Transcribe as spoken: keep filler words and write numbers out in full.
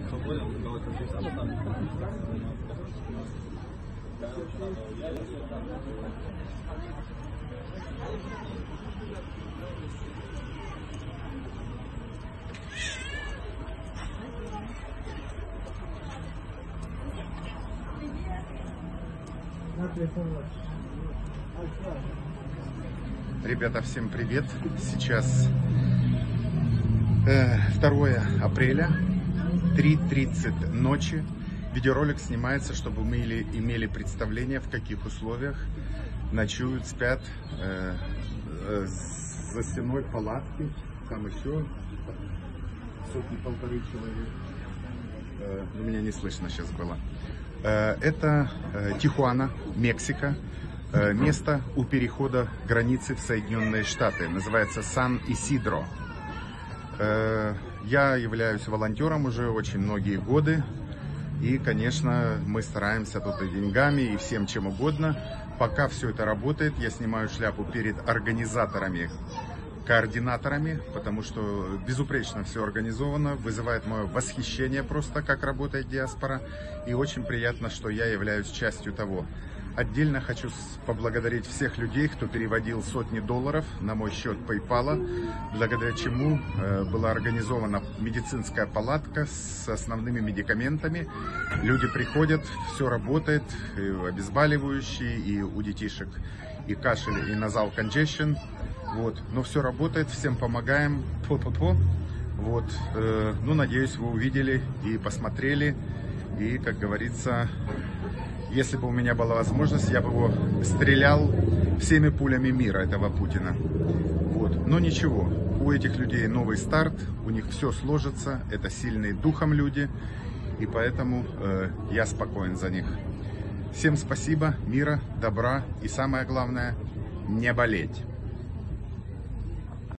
Ребята, всем привет! Сейчас э, второе апреля, три тридцать ночи. Видеоролик снимается, чтобы мы имели, имели представление, в каких условиях ночуют, спят э, э, за стеной палатки. Там еще сотни-полторы человек. Э, меня не слышно сейчас было. Э, это э, Тихуана, Мексика. Место у перехода границы в Соединенные Штаты. Называется Сан-Исидро. Я являюсь волонтером уже очень многие годы. И, конечно, мы стараемся тут и деньгами, и всем чем угодно. Пока все это работает, я снимаю шляпу перед организаторами, координаторами, потому что безупречно все организовано, вызывает мое восхищение просто, как работает диаспора. И очень приятно, что я являюсь частью того. Отдельно хочу поблагодарить всех людей, кто переводил сотни долларов на мой счет PayPal, благодаря чему была организована медицинская палатка с основными медикаментами. Люди приходят, все работает, и обезболивающие, и у детишек и кашель, и nasal congestion. Вот. Но все работает, всем помогаем. По-по-по. Вот. Ну, надеюсь, вы увидели и посмотрели. И, как говорится, если бы у меня была возможность, я бы его стрелял всеми пулями мира, этого Путина. Вот. Но ничего, у этих людей новый старт, у них все сложится, это сильные духом люди, и поэтому э, я спокоен за них. Всем спасибо, мира, добра и самое главное, не болеть.